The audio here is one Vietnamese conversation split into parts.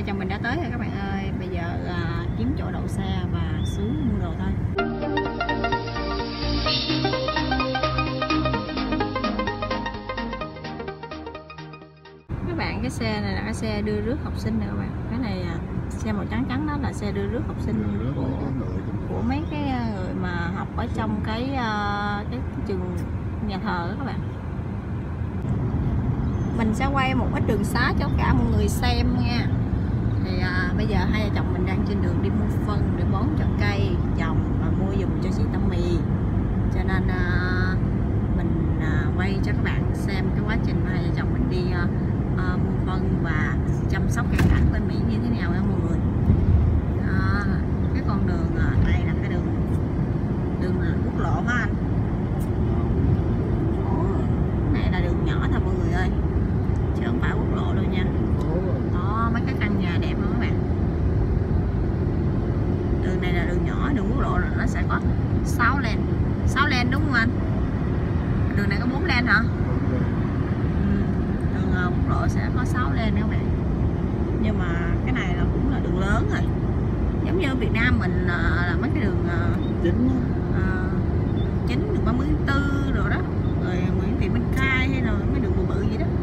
chồng mình đã tới rồi các bạn ơi. Bây giờ kiếm chỗ đậu xe và xuống mua đồ thôi. Các bạn, cái xe này là cái xe đưa rước học sinh nè các bạn. Cái này xe màu trắng trắng đó là xe đưa rước học sinh của mấy cái người mà học ở trong cái trường nhà thờ đó các bạn. Mình sẽ quay một ít đường xá cho cả mọi người xem nha. Thì bây giờ hai vợ chồng mình đang trên đường đi mua phân để bón cho cây trồng và mua dùng cho chị Tommy. Cho nên mình quay cho các bạn xem cái quá trình hai vợ chồng mình đi mua phân và chăm sóc cây cảnh bên Mỹ như thế nào nha mọi người. Cái con đường đây là cái đường quốc lộ hả anh? Này là đường nhỏ thôi mọi người ơi, chứ không phải quốc lộ đâu nha. Đó, mấy cái căn nhà đẹp không các bạn. Đường này là đường nhỏ, đường quốc lộ nó sẽ có 6 lane đúng không anh? Đường này có 4 lane hả? Đường quốc lộ sẽ có 6 lane các bạn. Nhưng mà cái này là cũng là đường lớn rồi. Giống như ở Việt Nam mình là mấy cái đường chính đường 30 tháng 4 rồi đó, rồi Nguyễn Thị Minh Khai hay là mấy đường bự bự gì đó.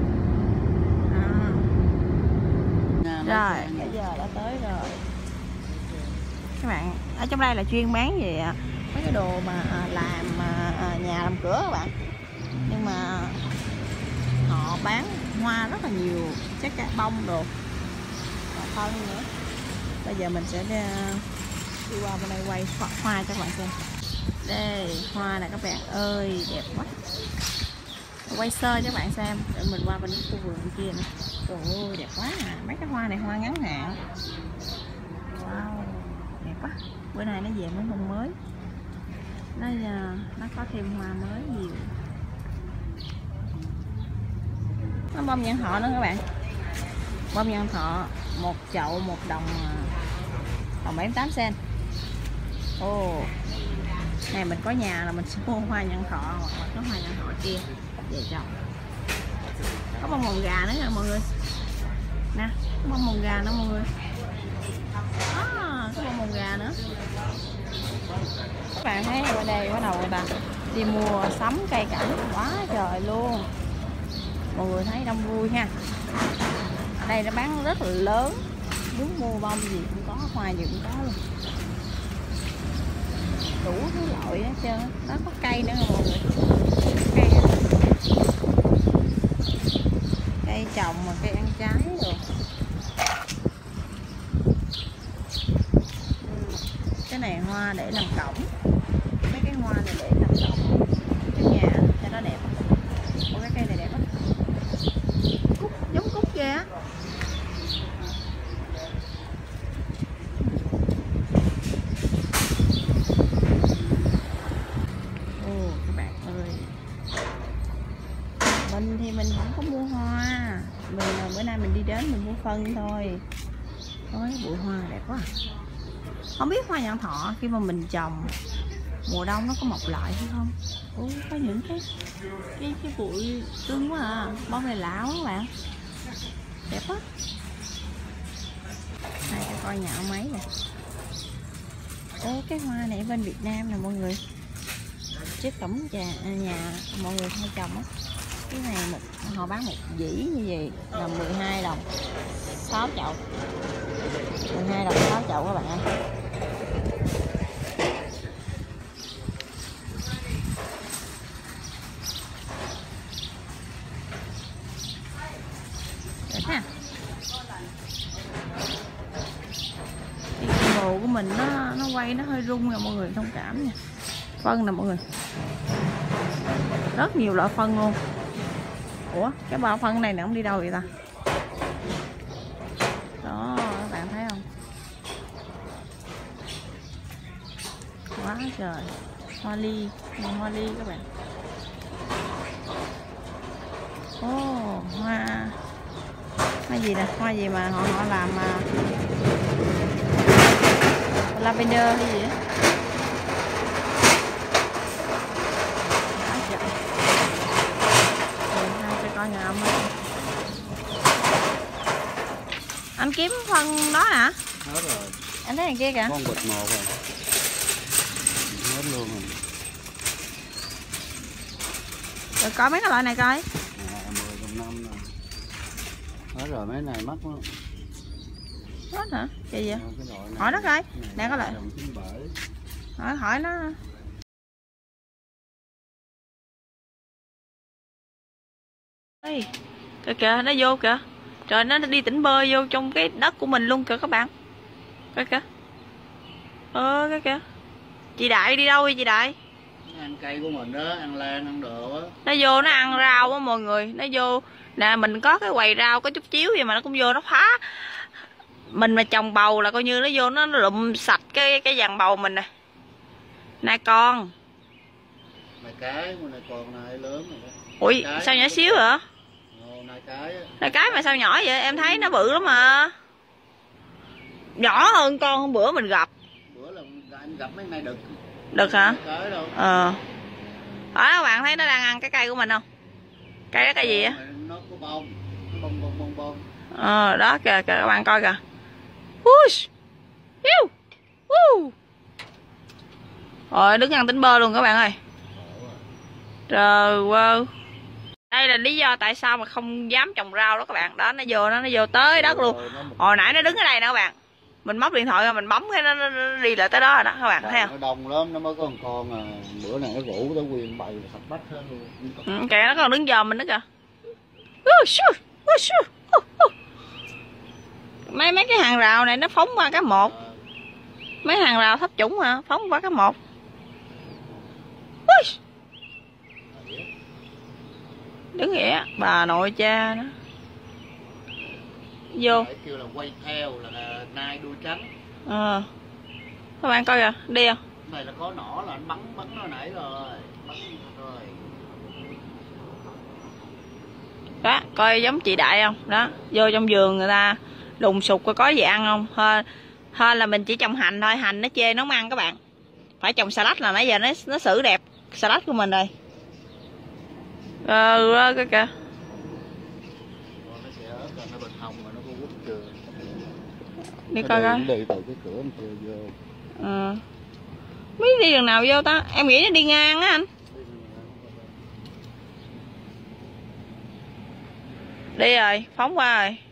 Rồi bây giờ đã tới rồi các bạn. Ở trong đây là chuyên bán về mấy cái đồ mà làm nhà làm cửa các bạn. Nhưng mà họ bán hoa rất là nhiều, trái cây bông đồ và phân nữa. Bây giờ mình sẽ đi qua bên đây quay hoa cho các bạn xem. Đây hoa này các bạn ơi, đẹp quá. Quay sơ cho các bạn xem. Để mình qua bên cái khu vườn bên kia nữa. Trời ơi đẹp quá à. Mấy cái hoa này hoa ngắn hạn. Wow, đẹp quá. Bữa nay nó về mấy bông mới. Nó có thêm hoa mới nhiều. Nó bông nhân thọ nữa các bạn. Bông nhân thọ một chậu 1 đồng 78 cent. Ồ, này mình có nhà là mình sẽ mua hoa nhân thọ hoặc là có hoa nhân thọ kia về trồng. Có bông mồng gà nữa nè mọi người. Nè, có bông mồng gà nữa mọi người. Có bông mồng gà nữa. Các bạn thấy ở đây bắt đầu người ta đi mua sắm cây cảnh quá trời luôn. Mọi người thấy đông vui ha. Ở đây nó bán rất là lớn. Muốn mua bông gì cũng có, hoa gì cũng có luôn. Đủ thứ loại hết trơn. Đó có cây nữa mọi người. Cây trồng mà cây ăn trái rồi. Cái này hoa để làm cổng. Mấy cái hoa này để làm cổng trước nhà cho nó đẹp. Ủa cái cây này đẹp lắm. Cúc, giống cúc kìa. Các bạn ơi, mình thì mình không có mua hoa. Bữa nay mình đi đến mình mua phân thôi. Ôi bụi hoa đẹp quá. Không biết hoa nhãn thọ khi mà mình trồng mùa đông nó có mọc lại hay không? Có những cái bụi cưng quá à. Bông này lạ quá các bạn. Đẹp quá. Đây cái coi nhạo máy nè. Cái hoa này bên Việt Nam nè mọi người. Trước cổng nhà mọi người hay trồng á. Cái này họ bán một dĩ như vậy là 12 đồng 6 chậu. 12 đồng 6 chậu các bạn ơi. Đẹp ha. Cái đồ của mình nó quay nó hơi rung rồi mọi người thông cảm nha. Phân nè mọi người. Rất nhiều loại phân luôn. Ủa cái bao phân này nè không đi đâu vậy ta? Đó các bạn thấy không? Quá trời. Hoa ly các bạn. Hoa gì nè, hoa gì mà họ làm lavender hay gì á. Coi nhà Anh kiếm phân đó hả? Hết rồi. Anh thấy thằng kia kìa. Con bịch một rồi. Hết luôn rồi. Rồi coi mấy cái loại này coi. 10/5 rồi. Hết rồi, mấy này mắc quá. Hết hả? Gì vậy? Hỏi nó coi. Nè có loại. Hỏi nó. Ê, kìa kìa, nó vô kìa. Trời, nó đi tỉnh bơ vô trong cái đất của mình luôn kìa các bạn. Kìa kìa. Kìa kìa. Chị Đại đi đâu vậy chị Đại? Nó ăn cây của mình đó, ăn lan, ăn đồ á. Nó vô nó ăn rau á mọi người. Nó vô, nè mình có cái quầy rau có chút chiếu vậy mà nó cũng vô nó phá. Mình mà trồng bầu là coi như nó vô nó lụm sạch cái dàn bầu mình nè. Nè con. Này cái, này còn này lớn rồi đó. Ui, sao nhỏ xíu hả? Này cái mà sao nhỏ vậy? Em thấy nó bự lắm mà. Nhỏ hơn con hôm bữa mình gặp. Bữa là anh gặp mấy này đực. Đực hả? Đó các bạn thấy nó đang ăn cái cây của mình không? Cây đó cây gì á? Nó có bông. Nó bông. Đó kìa các bạn coi kìa. Rồi đứng ăn tính bơ luôn các bạn ơi. Trời ơi. Đây là lý do tại sao mà không dám trồng rau đó các bạn. Đó nó vô tới đất luôn. Hồi nãy nó đứng ở đây nè các bạn. Mình móc điện thoại rồi mình bấm cái nó đi lại tới đó rồi đó các bạn thấy không? Nó đông lắm, nó mới có con à. Bữa này nó rủ tới quyền bày sạch bách hết luôn. Kìa nó còn đứng dòm mình nữa kìa. Mấy cái hàng rào này nó phóng qua cái một. Mấy hàng rào thấp chủng mà phóng qua cái một. Đứng vậy á, bà nội cha nó vô kêu là quay theo là nai đuôi trắng. Các bạn coi kìa, đi không? Này là có nỏ là anh bắn nó nãy rồi. Bắn rồi. Đó, coi giống chị Đại không? Đó, vô trong vườn người ta đùng sục coi có gì ăn không? Hơn là mình chỉ trồng hành thôi, hành nó chê nó không ăn các bạn. Phải trồng salad là nãy giờ nó xử đẹp salad của mình rồi. Cái kìa. Đi coi coi. Đi từ cái cửa kia vô. Biết đi đường nào vô ta? Em nghĩ nó đi ngang á anh. Đi rồi, phóng qua rồi.